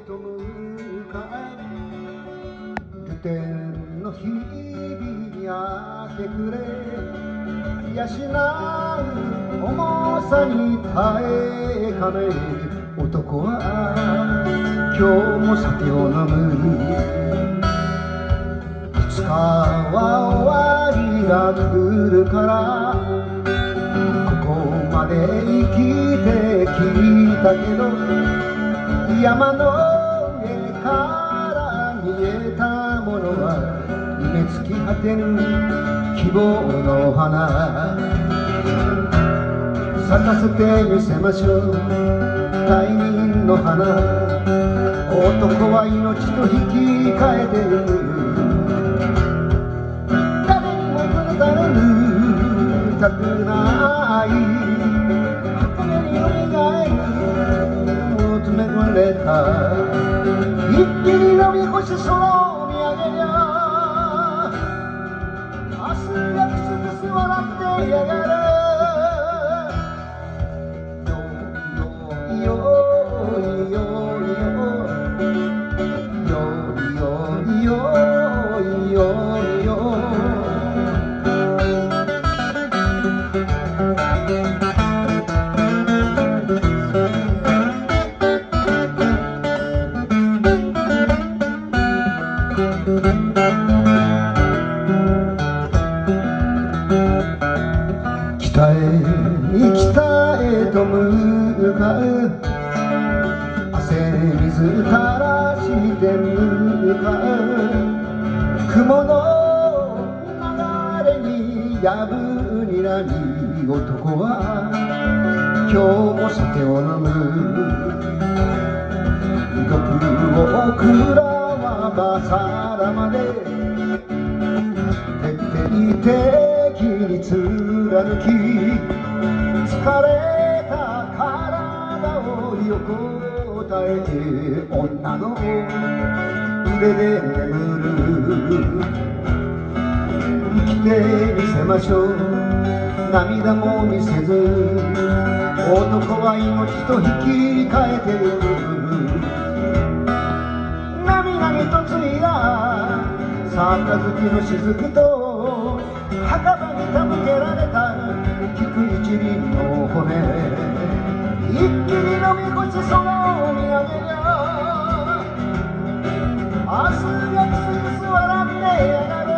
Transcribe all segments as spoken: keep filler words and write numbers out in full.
と向かえ流天の日々に明け暮れ養う重さに耐えかね男は今日も酒を飲むいつかは終わりが来るからここまで生きてきたけど山の上から見えたものは夢尽き果てぬ希望の花咲かせてみせましょう大輪の花男は命と引き換えてゆく誰にも許されぬたくない箱根によみがえる求められた一気に飲み干し空を見上げりゃ明日がくすくす笑ってやがる北へ北へと向かう汗水垂らして向かう雲の流れにやぶになり男は今日も酒を飲む毒を食らわばさらまで徹底的に貫き疲れた体を横たえて女の腕で眠る生きてみせましょう涙も見せず男は命と引き換えてゆく涙に嫁いだ杯の雫と墓場に手向けられた菊一輪の骨一気に飲み干し空を見上げりゃ明日がくすくす笑ってやがる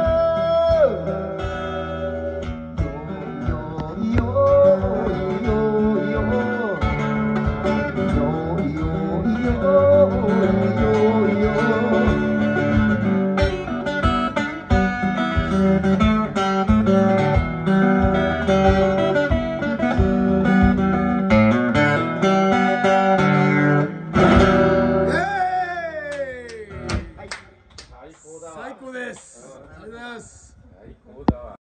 最高です。ありがとうございます。 最高だわ。